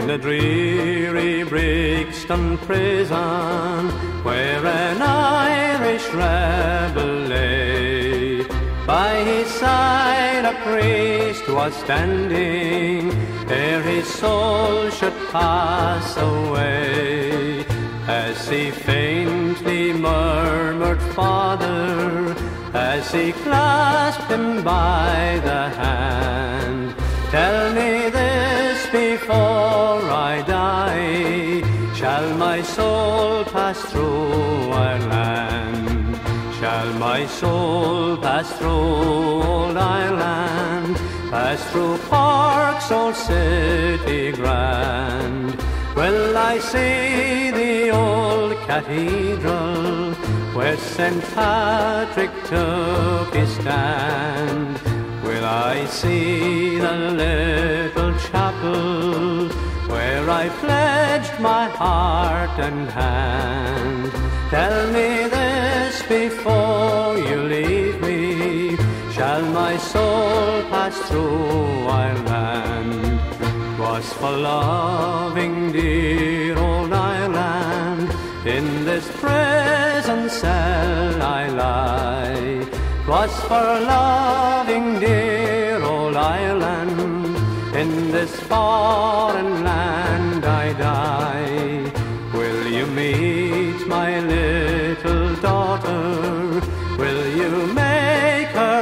the dreary Brixton prison, where an Irish rebel lay, by his side a priest was standing, ere his soul should pass away. As he faintly murmured, "Father," as he clasped him by the hand, "tell me this before I die, shall my soul pass through our land? Shall my soul pass through old Ireland, pass through Cork's old city grand? Will I see the old cathedral, where St. Patrick took his stand? Will I see the little chapel, where I pledged my heart and hand? Tell me this before you leave me, shall my soul pass through Ireland? 'Twas for loving dear old Ireland, in this prison cell I lie. 'Twas for loving dear old Ireland, in this foreign land I die. Will you meet my little daughter? Will you make her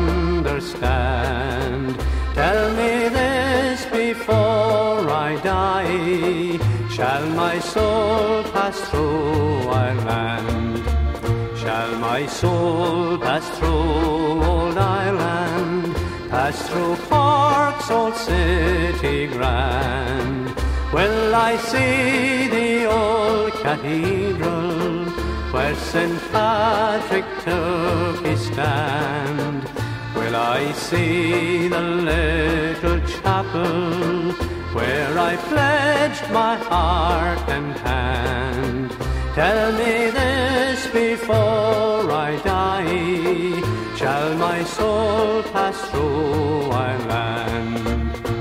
understand? Tell me this before I die, shall my soul pass through Ireland? Shall my soul pass through old Ireland, pass through Cork's old city grand? Will I see the old cathedral, where St. Patrick took his stand? Will I see the little chapel, where I pledged my heart and hand? Tell me this before I die, shall my soul pass through Ireland?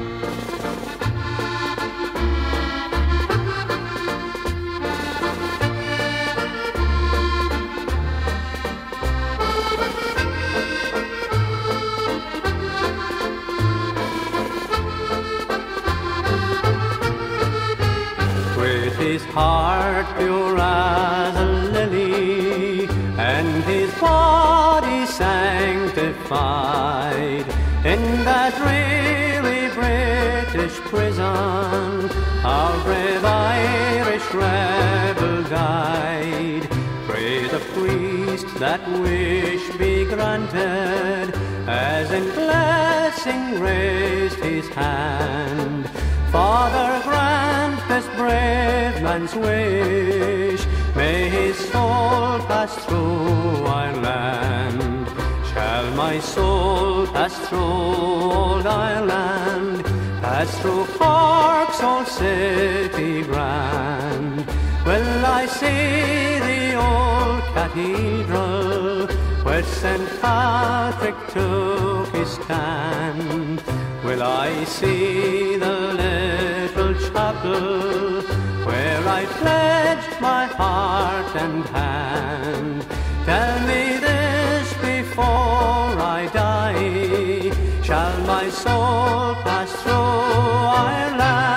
With his heart pure as a lily, and his body sanctified, in that dreary British prison, our brave Irish rebel died. Pray the priest that wish be granted, as in blessing raised his hand. Father, grant this brave man's wish, may his soul pass through Ireland. Shall my soul pass through old Ireland, pass through Cork's old city grand? Will I see the old cathedral, where St. Patrick took his stand? Will I see the little chapel, where I pledged my heart and hand? Tell me this before I die, shall my soul pass through Ireland?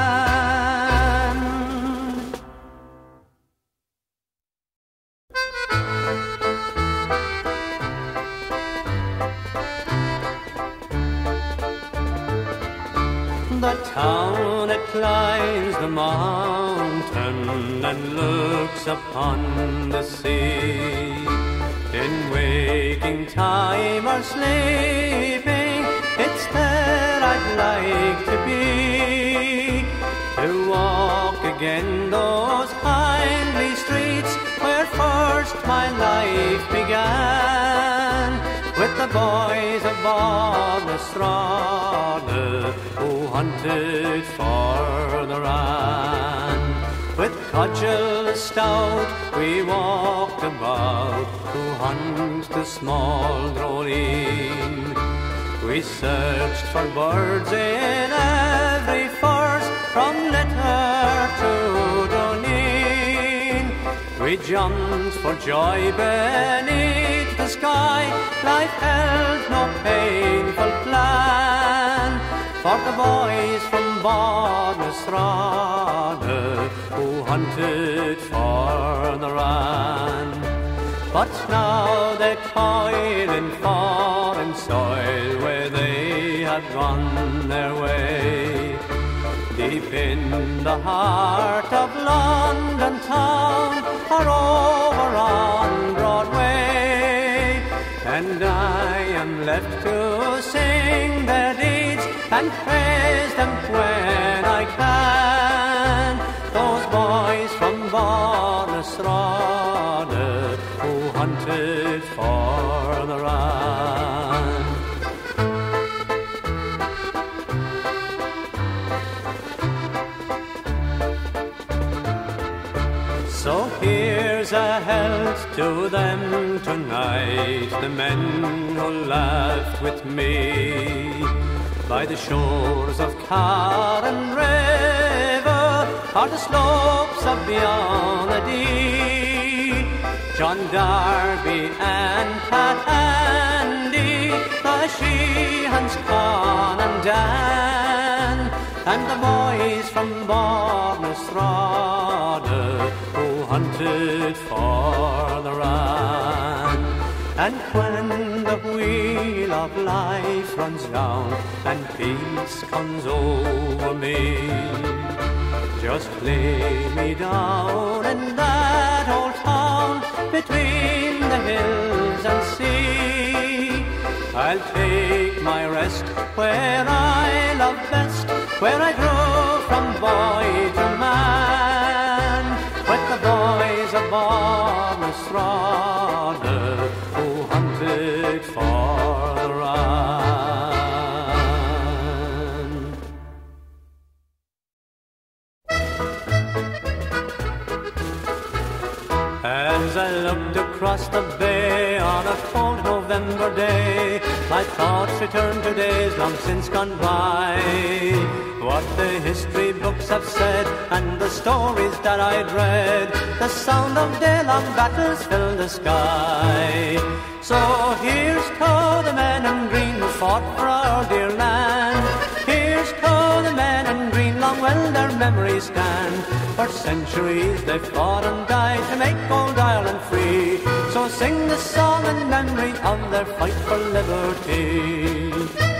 The town it climbs the mountain and looks upon the sea. In waking time or sleeping, it's there I'd like to be. To walk again those kindly streets where first my life began, with the boys of Ballystrada who hunted for the ran. With cudgels stout we walked about to hunt the small drolleen. We searched for birds in every forest from Litter to Doneen. We jumped for joy beneath the sky. Life held no painful plan for the boys from Bodnesrade who hunted for the Ran. But now they toil in foreign soil where they have gone their way. Deep in the heart of London town or over on Broadway, and I am left to sing their deeds and praise them when I can. Those boys from Bodnesrade who hunted for the Ran. So here's a health to them tonight, the men who laughed with me by the shores of Carron River or the slopes of Bionadee. John Darby and Pat Andy, the Sheehans, Con and Dan, and the boys from Bodnesrade who hunted for the Ran. And when the wheel of life runs down and peace comes over me, just lay me down in that old town between the hills and sea. I'll take my rest where I love best, where I grew from boy to man, with the boys of Bodnesrade who hunted for the Ran. As I looked across the bay on a cold November day, my thoughts returned to days long since gone by. What the history books have said and the stories that I'd read, the sound of day-long battles filled the sky. So here's to the men in green who fought for our dear land. Here's to the men in green, long will their memories stand. For centuries they've fought and died to make old Ireland free. So sing the song in memory of their fight for liberty.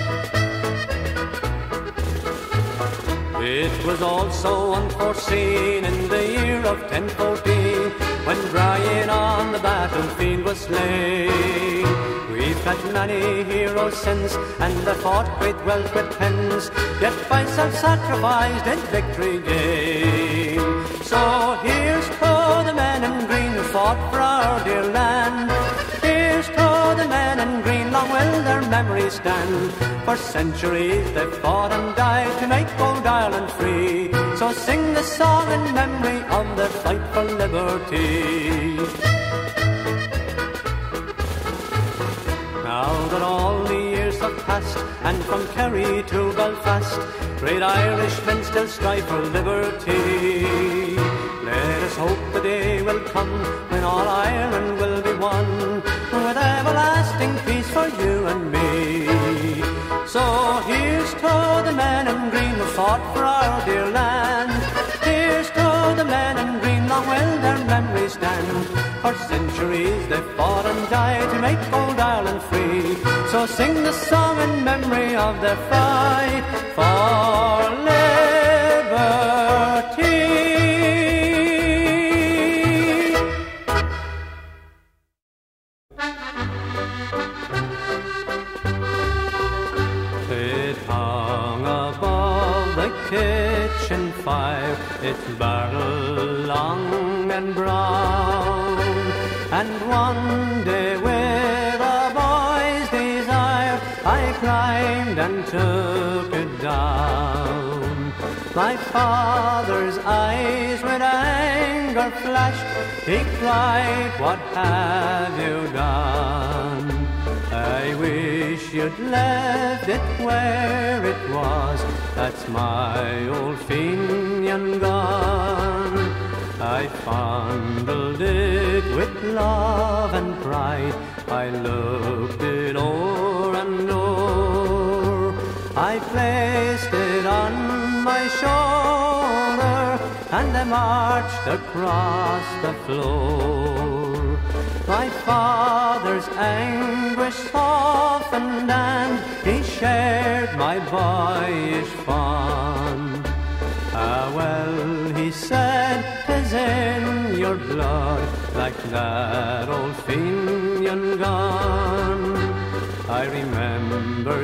It was all so unforeseen in the year of 1014, when Brian on the battlefield was slain. We've had many heroes since, and they fought great wealth with pens, yet by self-sacrifice did victory gain. So here's to the men in green who fought for our dear land. Here's to the men in green, long will their memories stand. For centuries they've fought and died to make old Ireland free. So sing the song in memory of their fight for liberty. Now that all the years have passed, and from Kerry to Belfast, great Irishmen still strive for liberty. Let us hope the day will come when all Ireland will be one, with everlasting peace for you and me. So here's to the men in green who fought for our dear land. Here's to the men in green, long will their memories stand. For centuries they've fought and died to make old Ireland free. So sing the song in memory of their fight for liberty. It hung above the kitchen fire, its barrel long and brown, and one day with a boy's desire I climbed and took it down. My father's eyes with anger flashed, he cried, "What have you done? I wish you'd left it where it was, that's my old Fenian gone. I fondled it with love and pride, I looked it o'er and o'er. I placed it on my shoulder, and I marched across the floor. My father's anguish softened, and he shared my boyish fun. Ah, well, he said, 'tis in your blood, like that old Fenian gun. I remember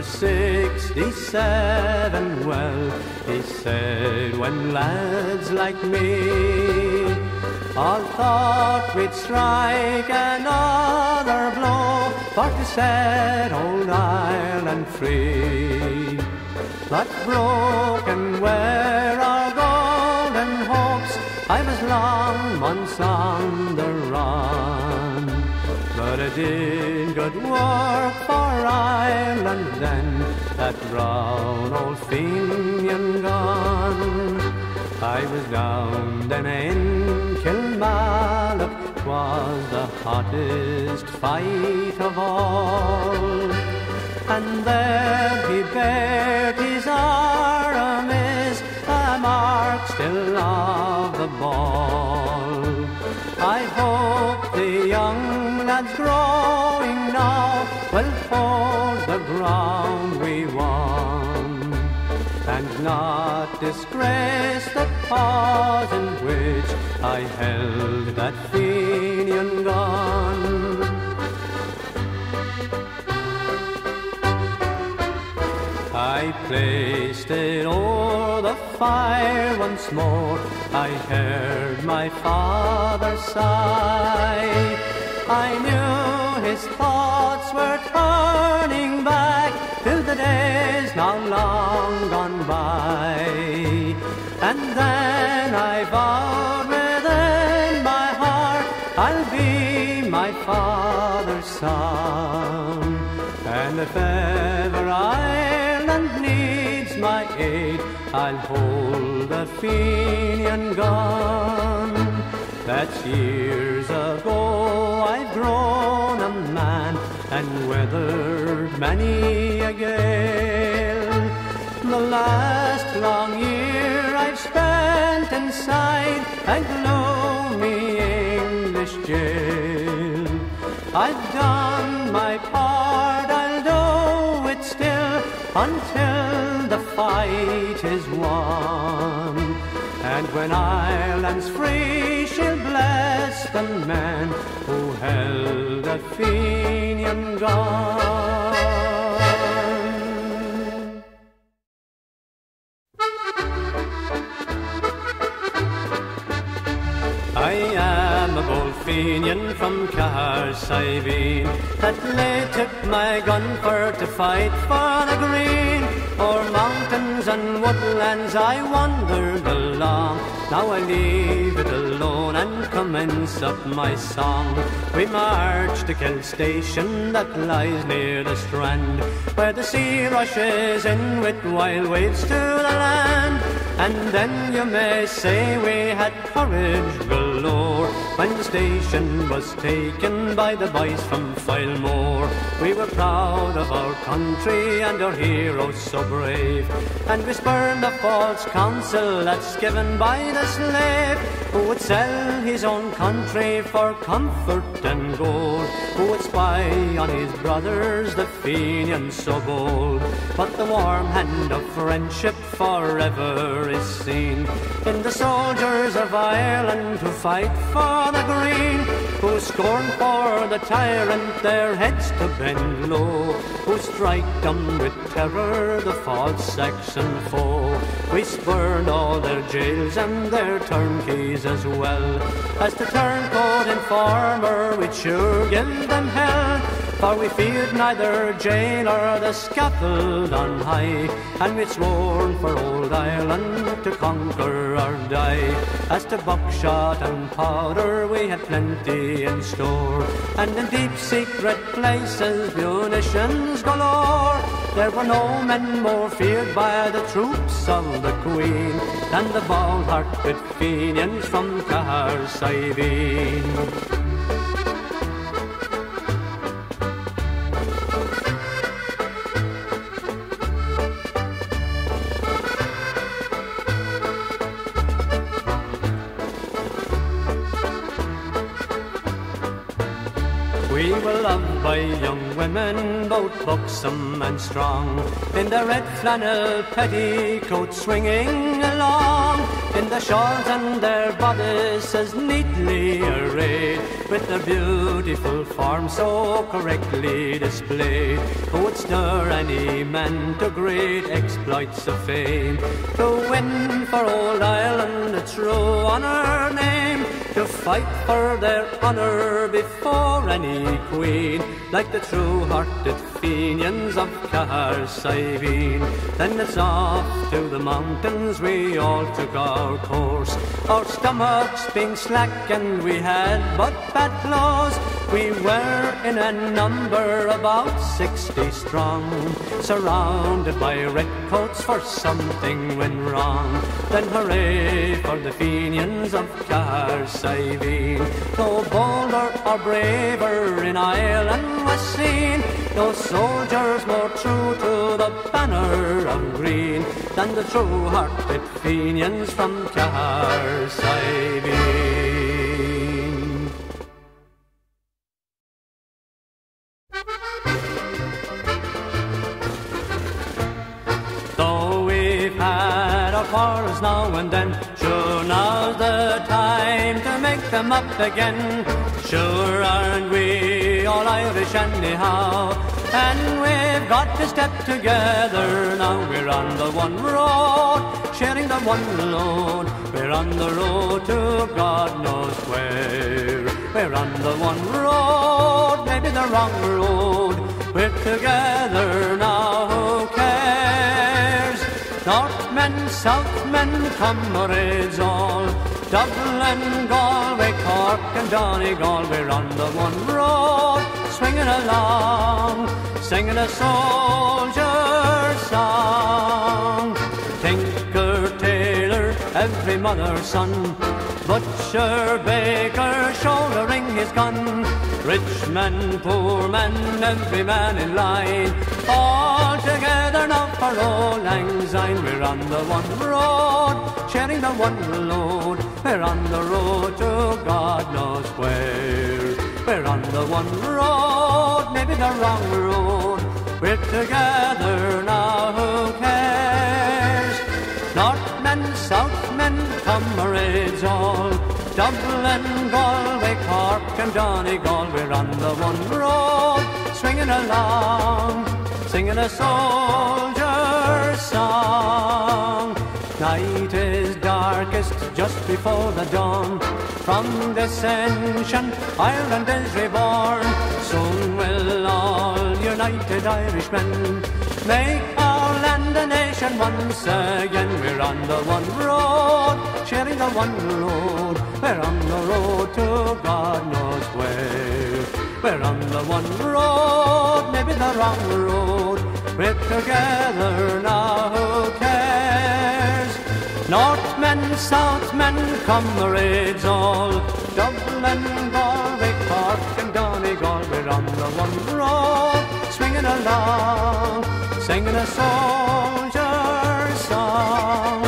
'67 well, he said, when lads like me all thought we'd strike another blow for to set old Ireland free. But broken were our golden hopes, I was long months on the run. But I did good work for Ireland then, that brown old Fenian gun. I was down then in Kilmallock, 'twas the hottest fight of all. And there he bared his armies, a mark still of the ball. I hope the young lads growing now will hold the ground we won, and not disgrace the cause in which I held that Fenian gun. I placed it o'er the fire once more, I heard my father sigh. I knew his thoughts were turning back to the days now long gone by. And then I vowed within my heart, I'll be my father's son. And if ever Ireland needs my aid, I'll hold a Fenian gun. That's years ago I've grown a man and weathered many a gale. The last long year I've spent inside a gloomy English jail. I've done my part, I'll do it still, until the fight is won. And when Ireland's free, she'll bless the men who held a Fenian gun. I am a bold Fenian from Cahersiveen, that late took my gun for to fight for the green. O'er mountains and woodlands I wandered along, now I leave it alone and commence up my song. We marched to Kill Station that lies near the strand, where the sea rushes in with wild waves to the land. And then you may say we had courage galore when the station was taken by the boys from Filemore. We were proud of our country and our heroes so brave, and we spurned the false counsel that's given by the slave, who would sell his own country for comfort and gold, who would spy on his brothers, the Fenians so bold. But the warm hand of friendship forever is seen in the soldiers of Ireland who fight for the green, who scorn for the tyrant their heads to bend low, who strike dumb with terror the false Saxon foe. We spurned all their jails and their turnkeys as well as the turncoat informer, we'd sure give them hell for we feared neither jail or the scaffold on high, and we'd sworn for old Ireland to conquer or die. As to buckshot and powder we had plenty in store, and in deep secret places munitions galore. There were no men more feared by the troops of the Queen than the bald-hearted Fenians from Cahersiveen. We were loved by young women, both buxom and strong, in their red flannel petticoats swinging along, in their shawls and their bodices neatly arrayed, with their beautiful forms so correctly displayed, who would stir any man to great exploits of fame, to win for old Ireland a true honour name, to fight for their honour before any queen, like the true-hearted Fenians of Cahersiveen. Then it's off to the mountains we all took our course, our stomachs being slack and we had but bad clothes. We were in a number about 60 strong, surrounded by redcoats for something went wrong. Then hooray for the Fenians of Cahersiveen. No bolder or braver in Ireland was seen, no soldiers more true to the banner of green than the true-hearted Fenians from Cahersiveen. Though we've had our quarrels now and then, sure now's the time to make them up again. Sure aren't we all Irish anyhow, and we've got to step together now. We're on the one road, sharing the one load. We're on the road to God knows where. We're on the one road, maybe the wrong road. We're together now, who cares? Northmen, Southmen, comrades all, Dublin, Galway, Cork and Donegal. We're on the one road, swinging along, singing a soldier's song. Tinker, tailor, every mother's son, butcher, baker, shouldering his gun, rich man, poor man, every man in line, all together now for Auld Lang Syne. We're on the one road, sharing the one load. We're on the road to God knows where. We're on the one road, maybe the wrong road. We're together now, who cares? Northmen, Southmen, comrades all, Dublin, Galway, Cork and Donegal. We're on the one road, swinging along, singing a soldier's song. Night is darkest just before the dawn. From this ancient Ireland is reborn. Soon will all united Irishmen make our land a nation once again. We're on the one road, sharing the one load. We're on the road to God knows where. We're on the one road, maybe the wrong road. We're together now, who cares? Northmen, Southmen, comrades all, Dublin, Galway, Cork and Donegal. We're on the one road, swinging along, singing a soldier's song.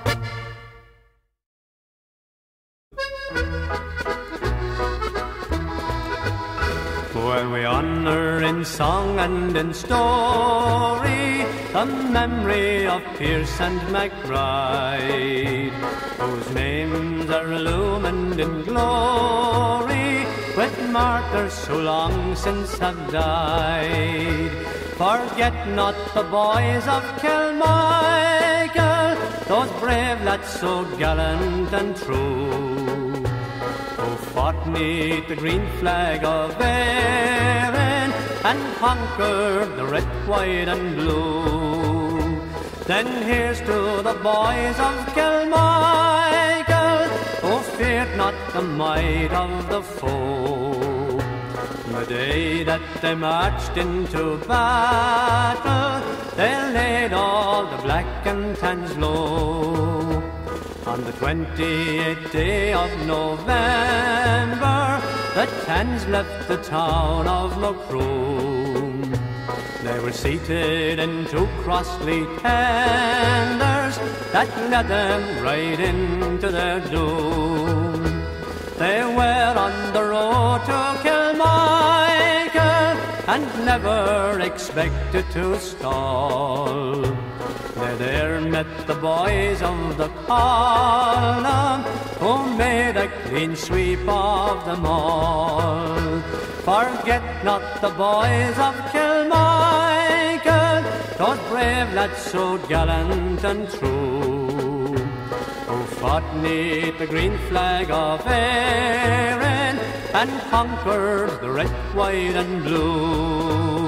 Well, we honour in song and in story the memory of Pearse and MacBride, whose names are illumined in glory with martyrs who long since have died. Forget not the boys of Kilmichael, those brave lads so gallant and true, who fought 'neath the green flag of Erin and conquered the red, white and blue. Then here's to the boys of Kilmichael, who feared not the might of the foe. The day that they marched into battle, they laid all the black and tans low. On the 28th day of November, the tans left the town of Macroom. They were seated in two costly tenders that led them right into their doom. They were on the road to Kilmichael and never expected to stall. They there met the boys of the column, who made a clean sweep of them all. Forget not the boys of Kilmichael, those brave lads so gallant and true, who fought 'neath the green flag of Erin and conquered the red, white and blue.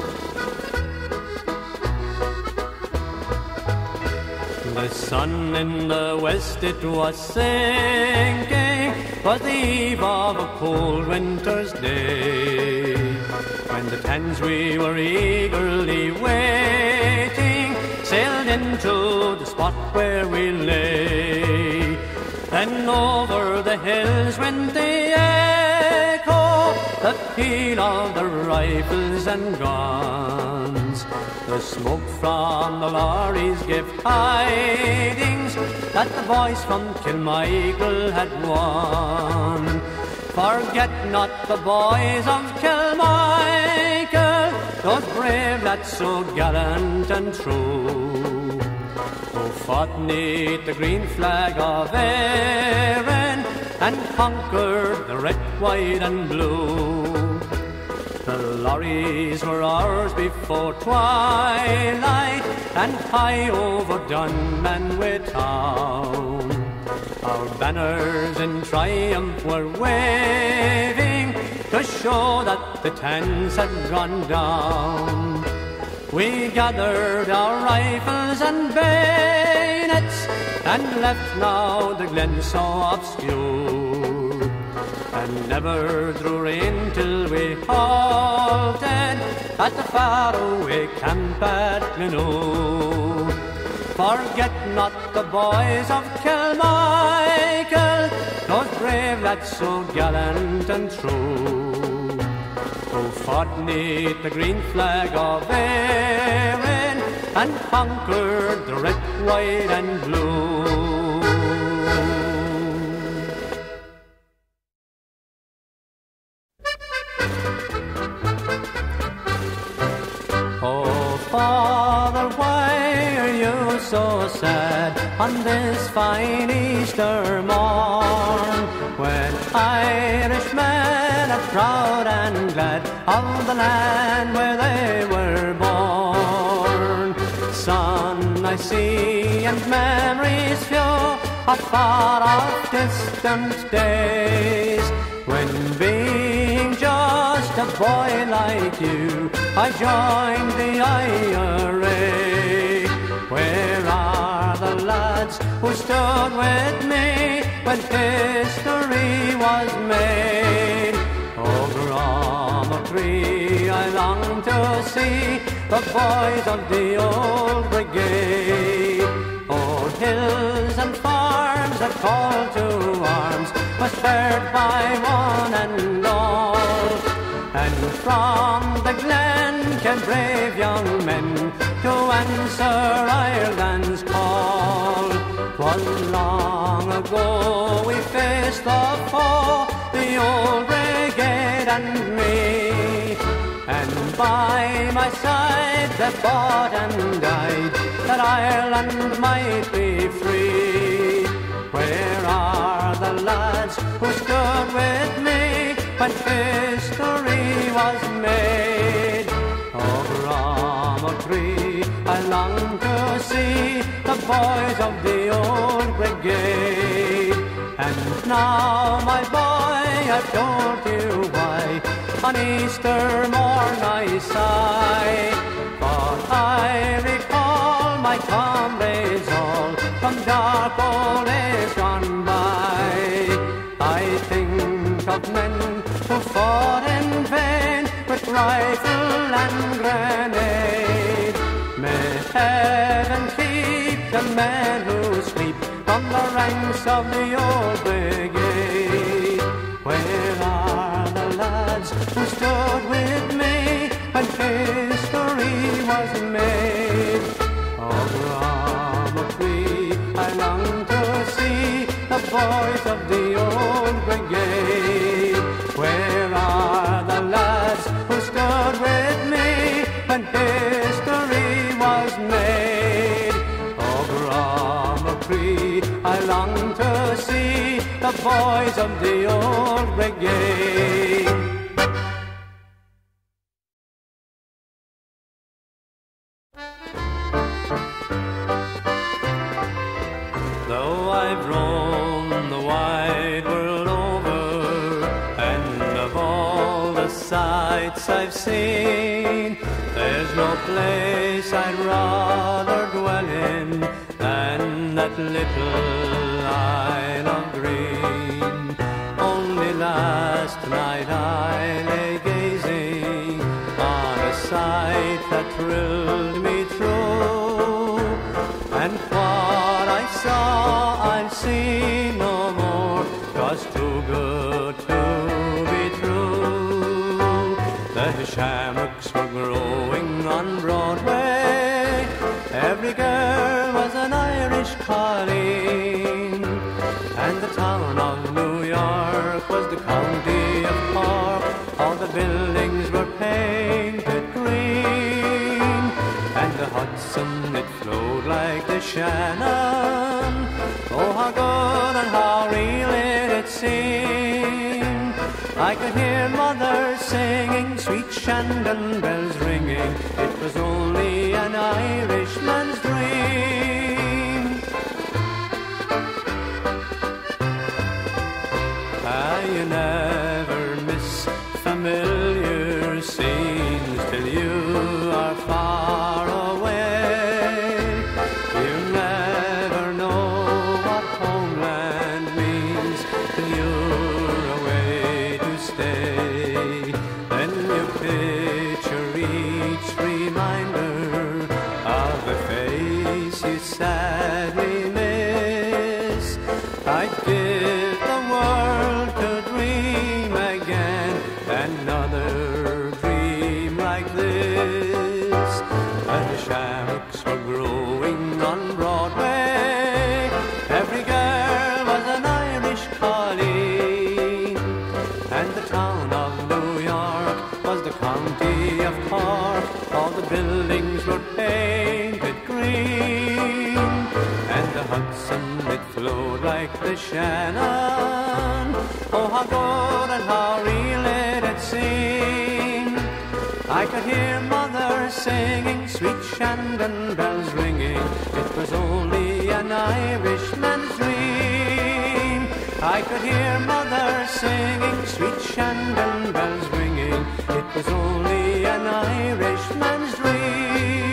The sun in the west it was sinking, 'twas the eve of a cold winter's day, when the tans we were eagerly waiting sailed into the spot where we lay. Then over the hills went the echo, the peal of the rifles and guns. The smoke from the lorries gave tidings that the boys from Kilmichael had won. Forget not the boys of Kilmichael, those brave lads so gallant and true, who fought 'neath the green flag of Erin and conquered the red, white and blue. The lorries were ours before twilight, and high over Dunmanway town our banners in triumph were waving, to show that the tans had gone down. We gathered our rifles and bayonets, and left now the glen so obscure, and never drew rein till we halted at the faraway camp at Glenoo. Forget not the boys of Kilmichael, those brave lads so gallant and true, who fought 'neath the green flag of Erin and conquered the red, white and blue. Father, why are you so sad on this fine Easter morn, when Irishmen are proud and glad of the land where they were born? Son, I see, and memories few of far-off distant days, when being just a boy like you, I joined the IRA. Where are the lads who stood with me when history was made? Oh, Gramartree, I long to see the boys of the old brigade. Old hills and farms that call to arms was shared by one and all, and from the glen came brave young men to answer Ireland's call. 'Twas long ago we faced the foe, the old brigade and me, and by my side they fought and died that Ireland might be free. Where are the lads who stood with me when history was made? Oh, Gramartree, I long to see the boys of the old brigade. And now, my boy, I've told you why. On Easter morn I sigh, for I recall my comrades all from dark old days gone by. I think of men who fought in vain with rifle and grenade. May heaven keep the men who sleep on the ranks of the old brigade. Where are the lads who stood with me when history was made? Oh, Gramacree, I long to see the boys of the old brigade. Where are the lads who stood with me when history was made? Oh, Gramacree, I long to see the boys of the old brigade. Though I've roamed the wide world over, and of all the sights I've seen, there's no place I'd rather dwell in than that little Isle of Green. Only last night I lay gazing on a sight that thrilled me through, and what I saw I'll see no more, 'twas too good to be true. The shammocks were growing on Broadway, every girl was an Irish colleen, and the town of New York was the county of Cork. All the buildings were painted green, and the Hudson, it flowed like the Shannon. Oh, how good and how real it seemed. I could hear mothers singing, sweet Shandon bells ringing. It was only an Irishman's dream. You never miss familiar scenes till you are far away. You never know what homeland means till you're away to stay. Then you picture each reminder of a face you sadly miss. I'd give the world to dream again another dream like this. And the shammocks were growing on Broadway, every girl was an Irish colleen, and the town of New York was the county of Cork. All the buildings were painted green, and the Hudson, it flowed like the Shannon. Oh, how good and how real it seemed. I could hear mothers singing, sweet Shandon bells ringing. It was only an Irishman's dream. I could hear mothers singing, sweet Shandon bells ringing. It was only an Irishman's dream.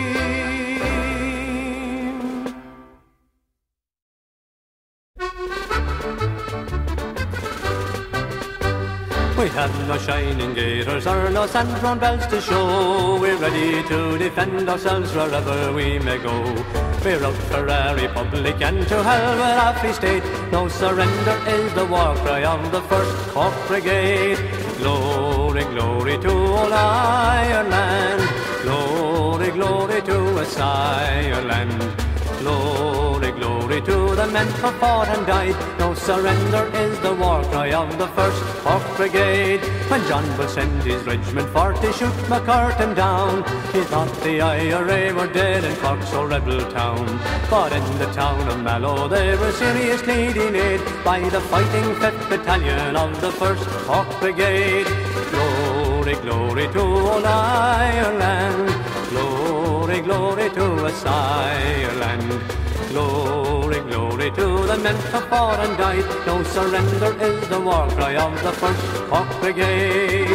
We have no shining gaiters or no sand-thrown bells to show. We're ready to defend ourselves wherever we may go. We're out for a republic and to hell with our free state. No surrender is the war cry of the 1st Cork Brigade. Glory, glory to old Ireland. Glory, glory to us Ireland. Glory, glory to the men who fought and died. No surrender is the war cry of the 1st Cork Brigade. When John will send his regiment for to shoot McCurtain down, he thought the IRA were dead in Cork's old rebel town. But in the town of Mallow they were seriously delayed by the fighting 5th Battalion of the 1st Cork Brigade. Glory, glory to old Ireland. Glory, glory to us Ireland. Glory, glory glory to the men who fought and died. No surrender is the war cry of the 1st Cork Brigade.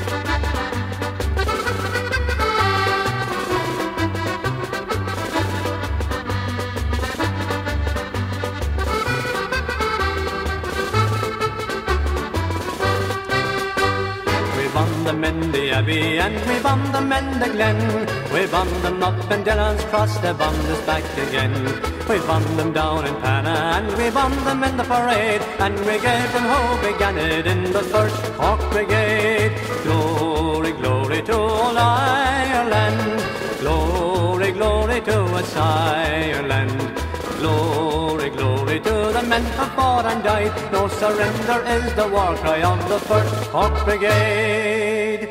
We bombed them in the Abbey and we bombed them in the Glen. We bombed them up in Dillon's Cross, they bombed us back again. We bombed them down in Pana and we bombed them in the parade, and we gave them who began it in the 1st Cork Brigade. Glory, glory to old Ireland, glory, glory to us Ireland. Glory, glory to the men who fought and died. No surrender is the war cry of the 1st Cork Brigade.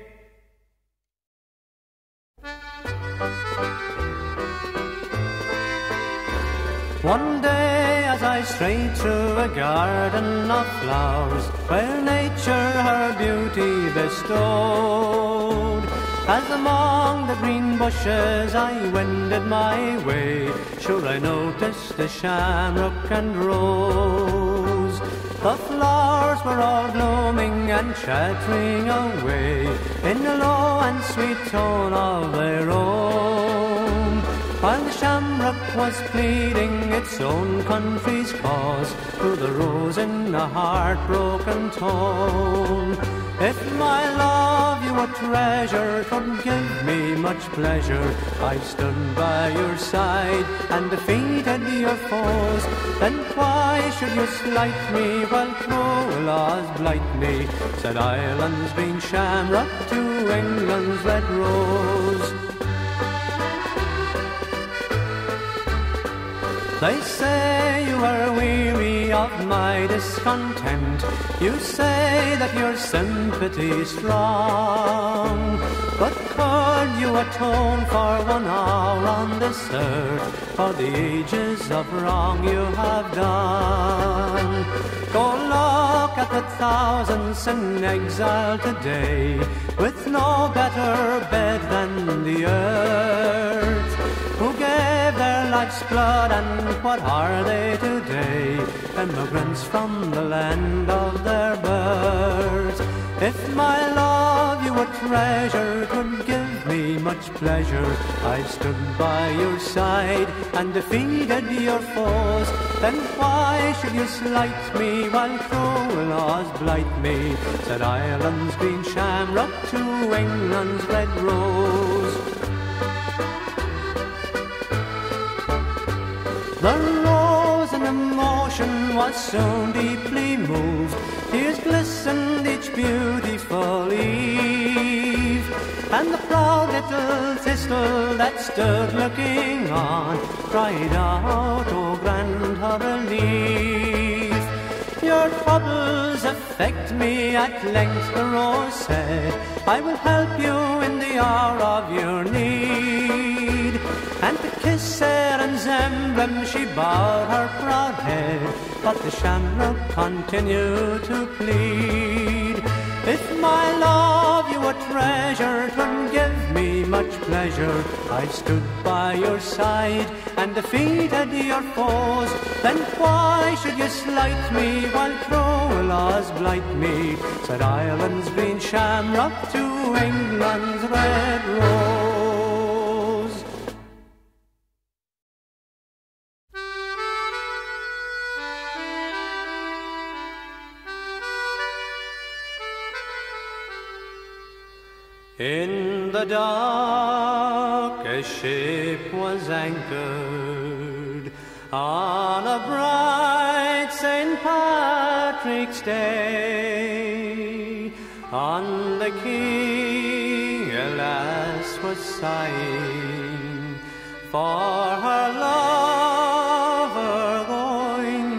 One day as I strayed through a garden of flowers, where nature her beauty bestowed, as among the green bushes I wended my way, sure I noticed the shamrock and rose. The flowers were all blooming and chattering away in a low and sweet tone of their own, while the shamrock was pleading its own country's cause to the rose in a heartbroken tone. If my love you a treasure, 'twould give me much pleasure, I stood by your side and defeated your foes. Then why should you slight me while cruel laws blight me? Said Ireland's green shamrock to England's red rose. They say you are weary of my discontent, you say that your sympathy's strong, but could you atone for 1 hour on this earth for the ages of wrong you have done? Go look at the thousands in exile today, with no better bed than the earth, who gave their life's blood, and what are they today? Immigrants from the land of their birth. If my love you a treasure, 'twould give me much pleasure, I stood by your side and defeated your foes. Then why should you slight me while cruel laws blight me? Said Ireland's green shamrock to England's red rose. The rose in emotion was soon deeply moved, tears glistened each beautiful eve, and the proud little thistle that stood looking on cried out, "Oh, grant her relief." Your troubles affect me at length, the rose said, I will help you in the hour of your need. And to kiss Erin's emblem she bowed her proud head, but the shamrock continued to plead. If my love you a treasure, 'twould give me much pleasure, I stood by your side and defeated your foes. Then why should you slight me while cruel laws blight me? Said Ireland's green shamrock to England's red rose. In the dark a ship was anchored on a bright St. Patrick's Day. On the quay a lass was sighing for her lover going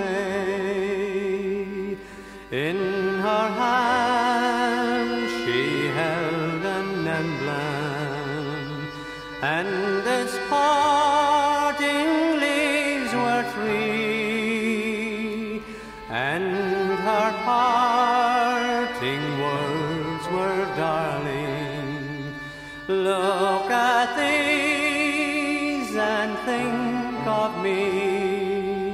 away. In her hand she held an emblem, and its parting leaves were three, and her parting words were, darling, look at these and think of me.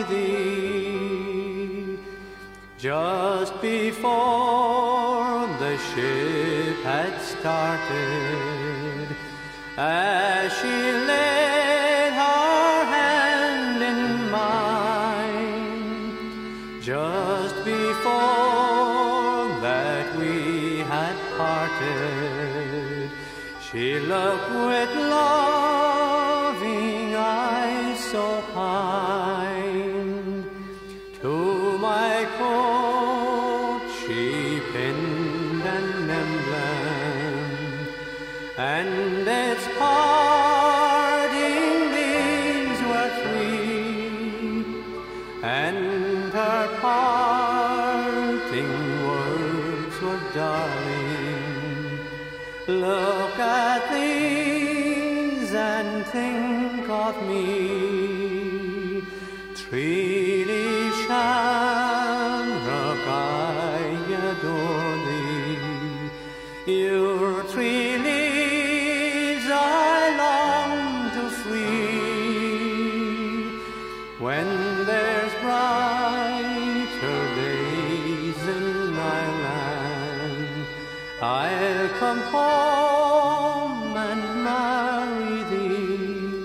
thee. Just before the ship had started, as she laid her hand in mine, just before that we had parted, she looked with loving eyes so kind. To my coat she pinned an emblem, and its parting leaves were three, and her parting words were, darling, look at these and think of me. Three-leaf shamrock, I adore thee. Your 3 leaves I long to free. When there's brighter days in Ireland, I'll come home and marry thee.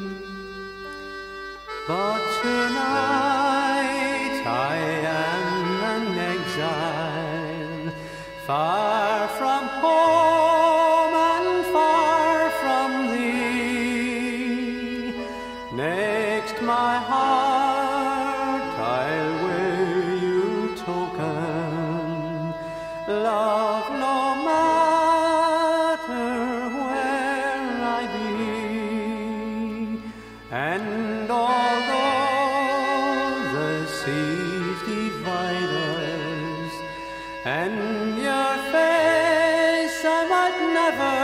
But tonight I am an exile, far from home and far from thee. Next my heart I'll wear you token, love no matter where I be. And although the seas divide us, and your face I might never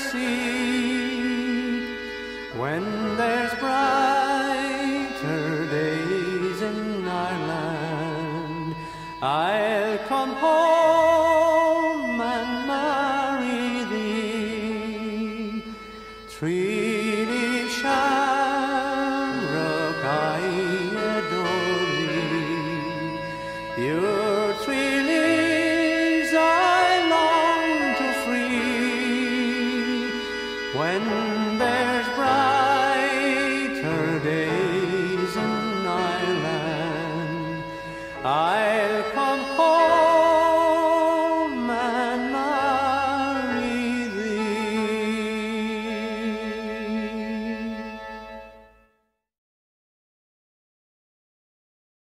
see, when there's brighter days in Ireland, I'll come home and marry thee. 3-leaf shamrock, I adore thee. You